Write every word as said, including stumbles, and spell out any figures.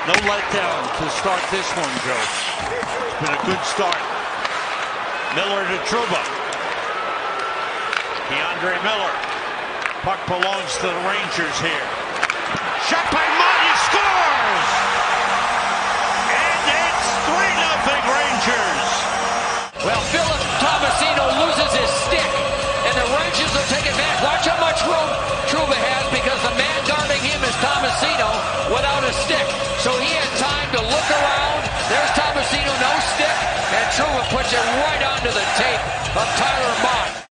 No letdown to start this one, Joe. It's been a good start. Miller to Trouba. DeAndre Miller. Puck belongs to the Rangers here. Shot by Motte, he scores! And it's three nothing Rangers. Well, Philip Tomasino loses his stick, and the Rangers will take it back. Watch how much room Trouba has, because the man guarding him is Tomasino without a stick. So he had time to look around. There's Tomasino, no stick, and Trouba puts it right onto the tape of Tyler Motte.